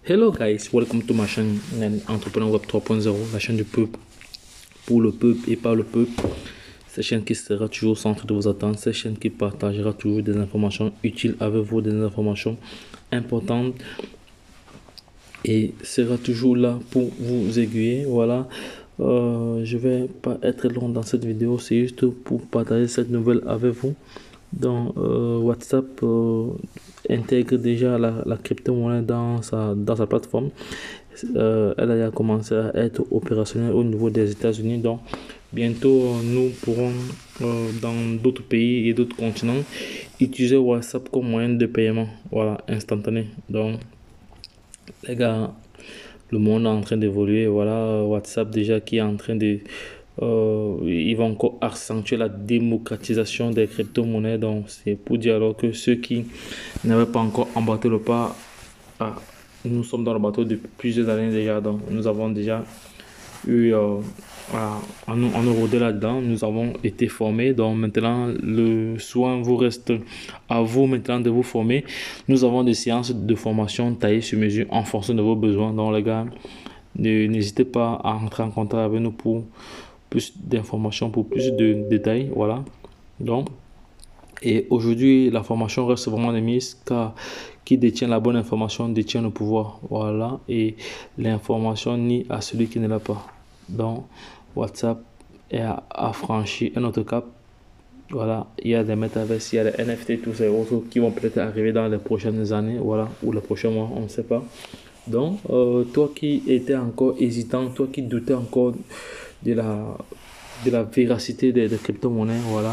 Hello guys, welcome to my chaîne Entrepreneur Web 3.0, la chaîne du peuple, pour le peuple et par le peuple. Cette chaîne qui sera toujours au centre de vos attentes, cette chaîne qui partagera toujours des informations utiles avec vous, des informations importantes et sera toujours là pour vous aiguiller. Voilà, je vais pas être long dans cette vidéo, c'est juste pour partager cette nouvelle avec vous. Donc WhatsApp intègre déjà la crypto-monnaie dans sa plateforme. Elle a commencé à être opérationnelle au niveau des États-Unis. Donc bientôt nous pourrons dans d'autres pays et d'autres continents utiliser WhatsApp comme moyen de paiement, voilà, instantané. Donc les gars, le monde est en train d'évoluer. Voilà, WhatsApp déjà qui est en train de ils vont encore accentuer la démocratisation des crypto-monnaies. Donc c'est pour dire alors que ceux qui n'avaient pas encore embarqué le pas, nous sommes dans le bateau depuis plusieurs années déjà. Donc nous avons déjà eu à nous rôder là-dedans. Nous avons été formés. Donc maintenant le soin vous reste à vous maintenant de vous former. Nous avons des séances de formation taillées sur mesure en fonction de vos besoins. Donc les gars, n'hésitez pas à entrer en contact avec nous pour plus d'informations, pour plus de détails. Voilà. Donc, et aujourd'hui, la formation reste vraiment de mise, car qui détient la bonne information détient le pouvoir. Voilà. Et l'information nie à celui qui ne l'a pas. Donc, WhatsApp a franchi un autre cap. Voilà. Il y a des metaverses, il y a des NFT, tous ces autres qui vont peut-être arriver dans les prochaines années. Voilà. Ou les prochains mois, on ne sait pas. Donc, toi qui étais encore hésitant, toi qui doutais encore de la véracité des crypto-monnaies, voilà,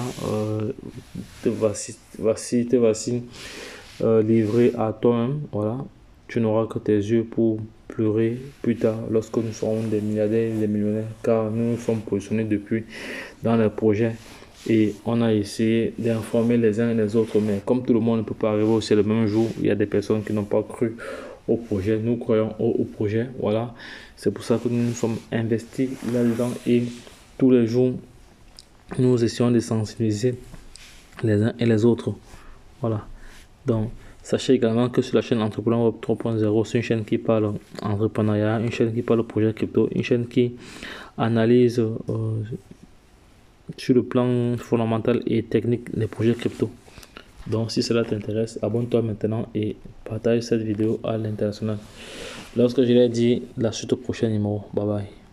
voici livré à toi-même. Voilà, tu n'auras que tes yeux pour pleurer plus tard lorsque nous serons des milliardaires et des millionnaires, car nous nous sommes positionnés depuis dans les projets et on a essayé d'informer les uns et les autres, mais comme tout le monde ne peut pas arriver aussi le même jour, il y a des personnes qui n'ont pas cru au projet. Nous croyons au projet. Voilà, c'est pour ça que nous nous sommes investis là-dedans et tous les jours nous essayons de sensibiliser les uns et les autres. Voilà, donc sachez également que sur la chaîne Entrepreneur Web 3.0, c'est une chaîne qui parle entrepreneuriat, une chaîne qui parle projet crypto, une chaîne qui analyse sur le plan fondamental et technique les projets crypto. Donc si cela t'intéresse, abonne-toi maintenant et partage cette vidéo à l'international. Lorsque je l'ai dit, la suite au prochain numéro. Bye bye.